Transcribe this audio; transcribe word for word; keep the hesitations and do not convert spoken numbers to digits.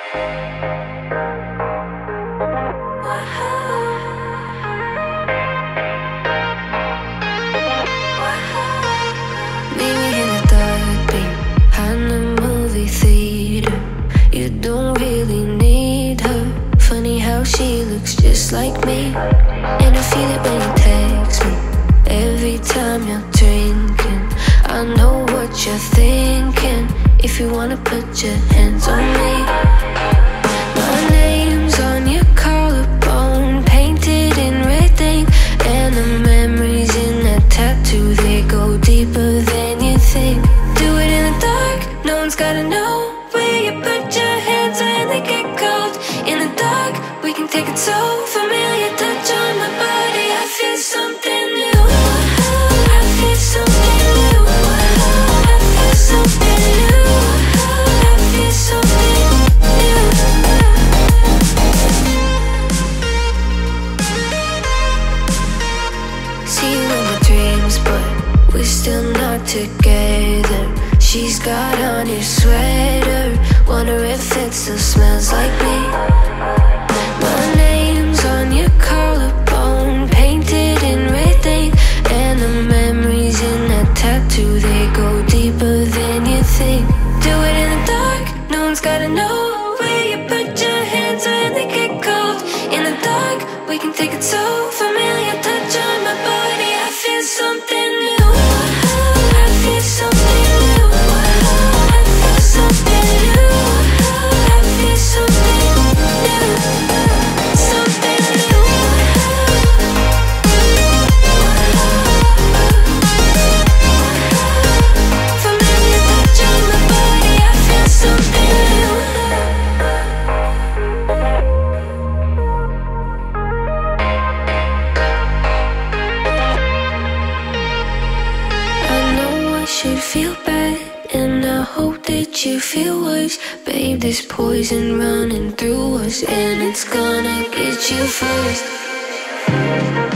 She looks just like me, and I feel it when you text me. Every time you're drinking, I know what you're thinking. If you wanna put your hands on me, my name's on your collarbone, painted in red ink, and the memories in that tattoo, they go deeper than you think. Do it in the dark, no one's gotta know where you put your hands when they get cold. In the dark, we can take it so familiar, touch on my body, I feel something new. I feel something new. I feel something new. I feel something new. See you in my dreams, but we're still not together. She's got on your sweater, wonder if it still smells like me. My name's on your collarbone, painted in red ink, and the memories in that tattoo, they go deeper than you think. Do it in the dark, no one's gotta know where you put your hands when they get cold. In the dark, we can take it so familiar, touch on my body, I feel something new. I feel something new. I feel something new. I feel something new. Something new. Familiar touch on my body, I feel something new. I know I should feel bad, and I hope that you feel worse. Babe, there's poison running through us, and it's gonna get you first.